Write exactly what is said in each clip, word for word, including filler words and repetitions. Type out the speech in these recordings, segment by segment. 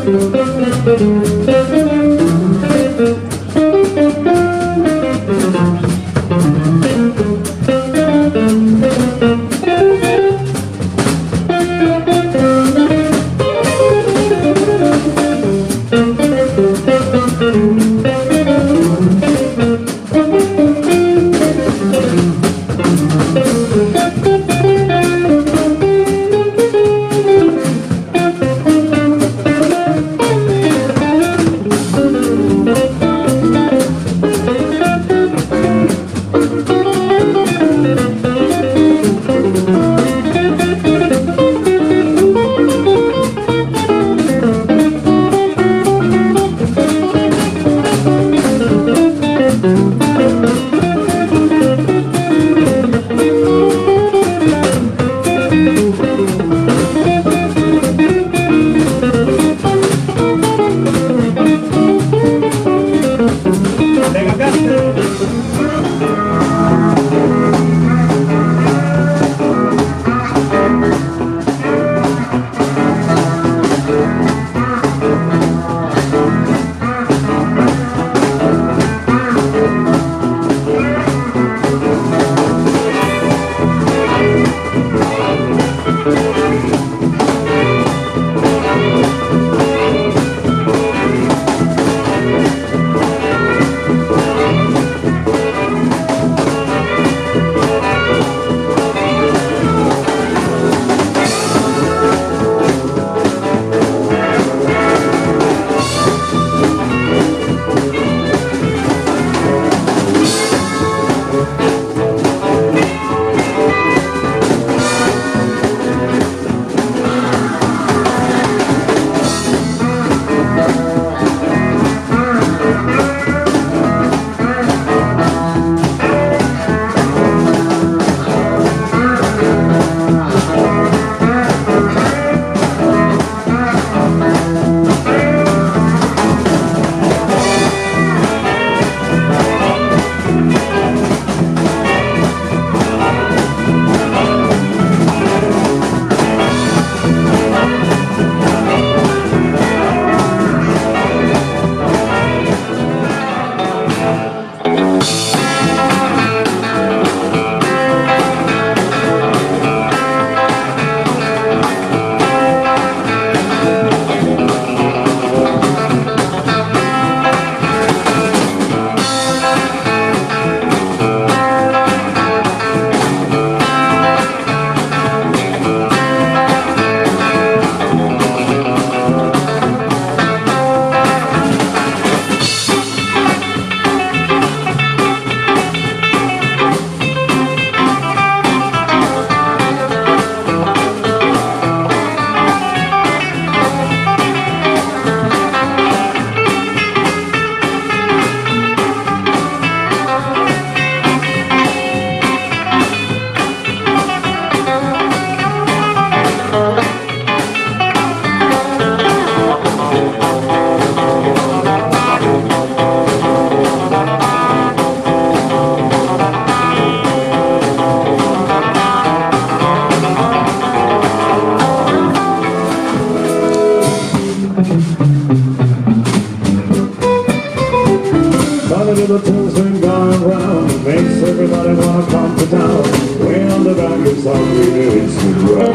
the tunes been going round, it makes everybody wanna come to town. Way on the back is how we do it to grow.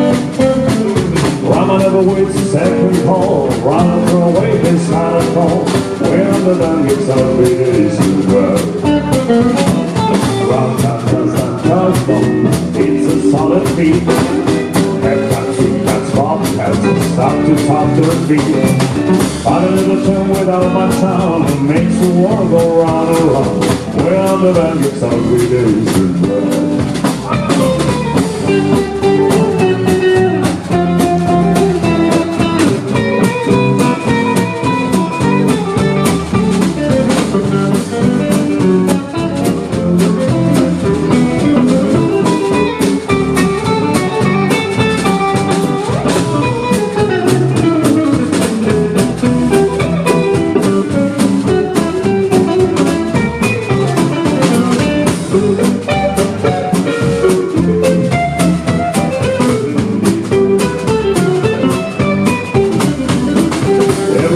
Rama never waits a second call, Rama throw away his hat and call. Way on the back is how we do it to grow. Round that does that does bump, it's a solid beat. Head cats, feet cats, bob cats, stop to top to the feet. Find a little tune without my sound, it makes the world go round and round. Way on the back is how we do it to grow.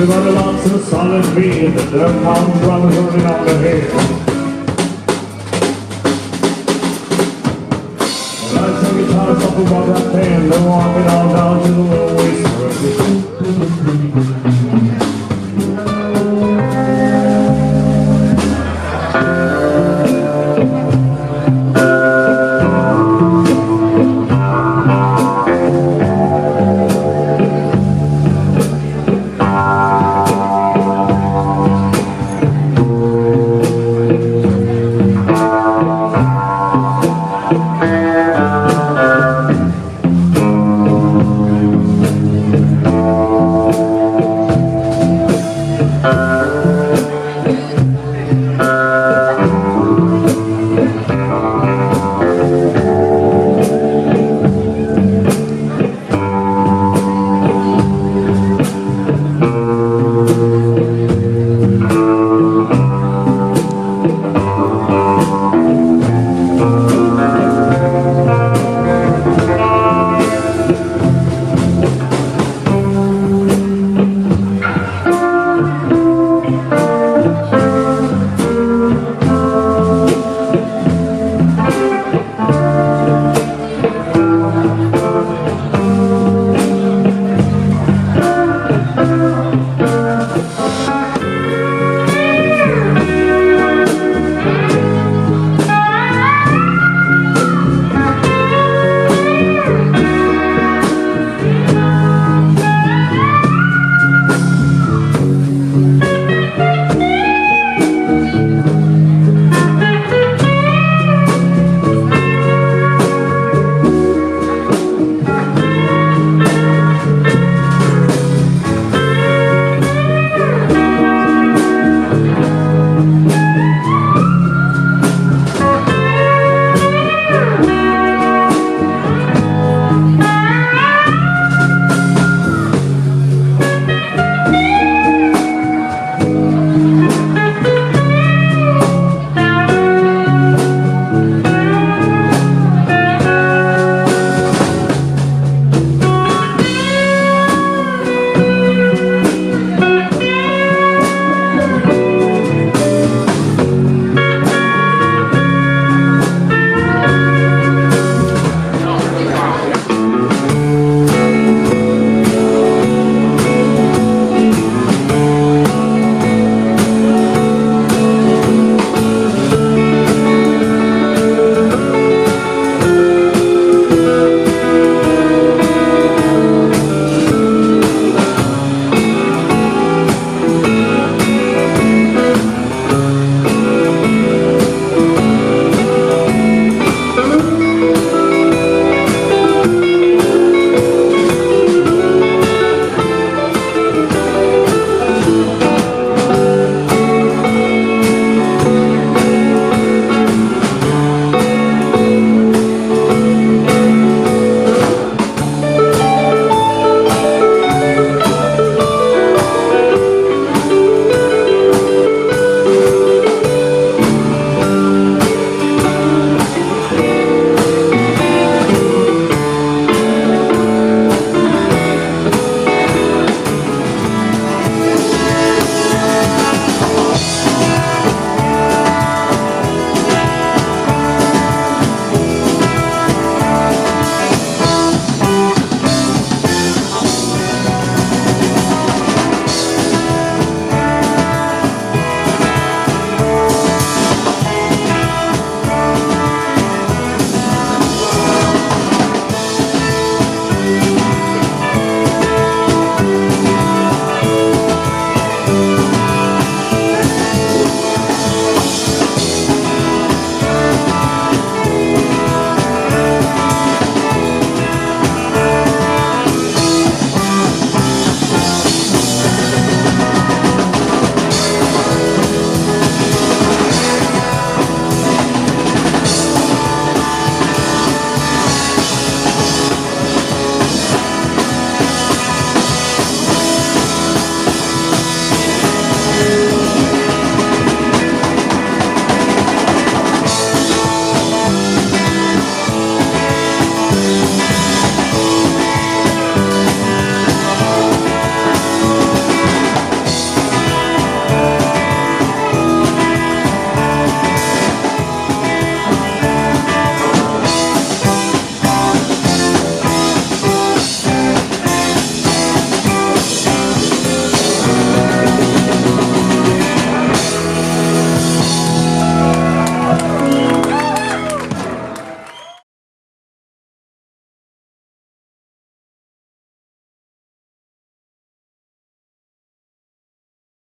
Everybody loves a solid beat. The dirt comes running, running on the head. When I sing guitars up above that pen, they're walking all down to the little waist.